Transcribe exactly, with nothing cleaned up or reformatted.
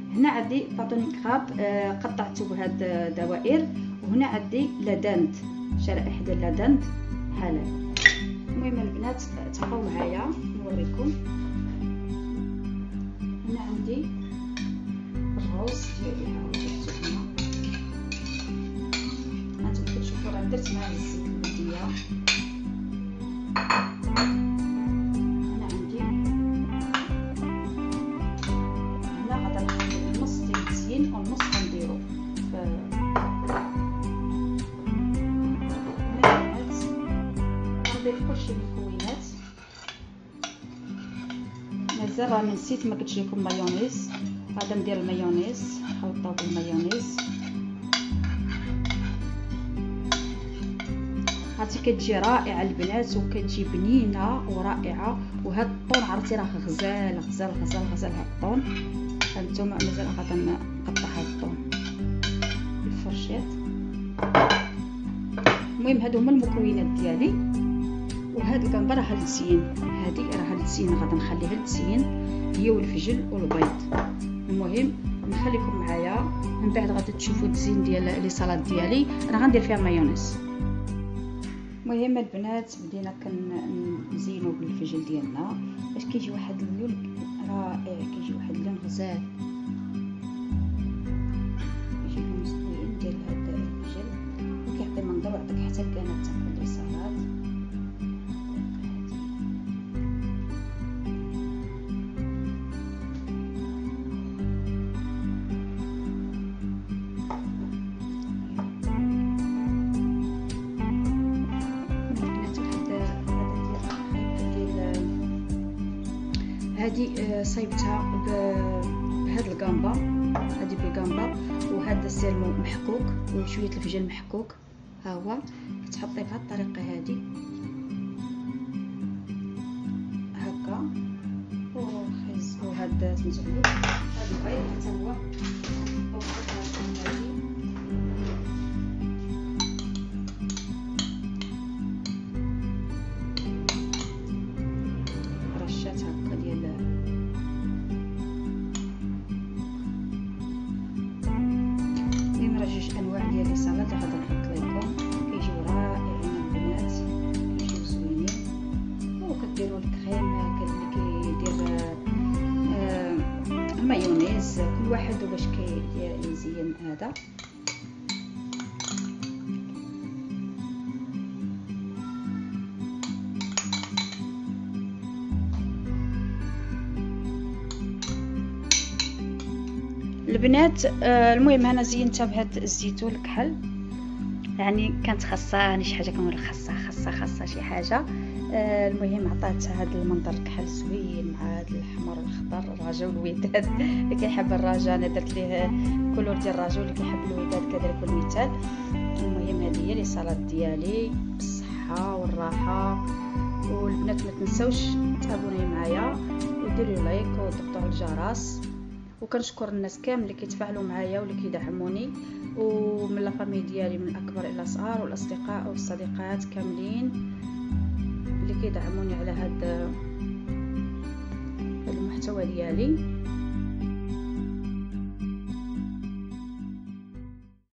هنا عندي باتوني كراب آه قطعته بهاد دوائر، وهنا عندي لادانت، شرائح ديال لادانت حلال. المهم البنات تبقاو معايا نوريكم. هنا عندي الروز ديالي، ها هو درتو هنا، هانتوما كتشوفوا راه درت معاه الزيت البلديه. هنا عندي هنا غادا نخلي النص ديال التزيين والنص غنديرو نضيف كلشي من المكونات. مازال راه نسيت ما قلتش لكم مايونيز، غادا ندير المايونيز، خلطه بالمايونيز. عرفتي كتجي رائعه البنات وكتجي بنينه ورائعه. وهاد الطون عرفتي راه غزال غزال غزال غزال هاد الطون. هانتوما مازال غادا نقطع هاد الطون بالفرشيط. المهم هادو هما المكونات ديالي. وهاد الكامبه راه للتزيين، هادي راه للتزيين غادا نخليها للتزيين هي والفجل والبيض. المهم نخليكم معايا من بعد غادي تشوفوا التزيين ديال لي سالاد ديالي، انا غندير فيها مايونيز. المهم البنات بدينا كنزينوا بالفجل ديالنا باش كيجي واحد اللون رائع، كيجي واحد اللون غزال، كيجي لون زوين ديال هذا الفجل وكيعطي منظر ويعطيك حتى الكانات تاكل لي سالاد. هادي صايبتها بهاد الكامبا، هادي بالكامبا، وهذا السيرمون محكوك وشويه الفجل محكوك، ها هو كتحطيه بهاد الطريقه هادي هكا. وخيز وهذا سميتو هذا البيض حتى هو رشات هكا ديال المهم راه جوج انواع ديال لي سالاد اللي غادي نحط لكم، كيجيو رائعين البنات، كيجيو زوينين. وكديروا الكريم اللي كيدير آه المايونيز، كل واحد باش كيزين هذا. البنات آه المهم انا زينتها بهاد الزيتون الكحل، يعني كانت خاصاني شي حاجه كنقول خاصها خاصها خاصها شي حاجه. آه المهم عطات هذا المنظر الكحل زوين مع هذا الاحمر والخضر، الرجا والوداد اللي كيحب الرجا انا درت ليه كولور ديال الرجا، واللي كيحب الوداد كذلك والمثال. المهم هذه هي لي سالاد ديالي بالصحه والراحه. والبنات ما تنساوش تابوناي معايا وديروا لايك وضغطوا على الجرس. وكنشكر الناس كامل اللي كيتفاعلوا معايا واللي كيدعموني، ومن لا فامي ديالي من الاكبر الى الاصغر، والاصدقاء والصديقات كاملين اللي كيدعموني على هذا المحتوى ديالي.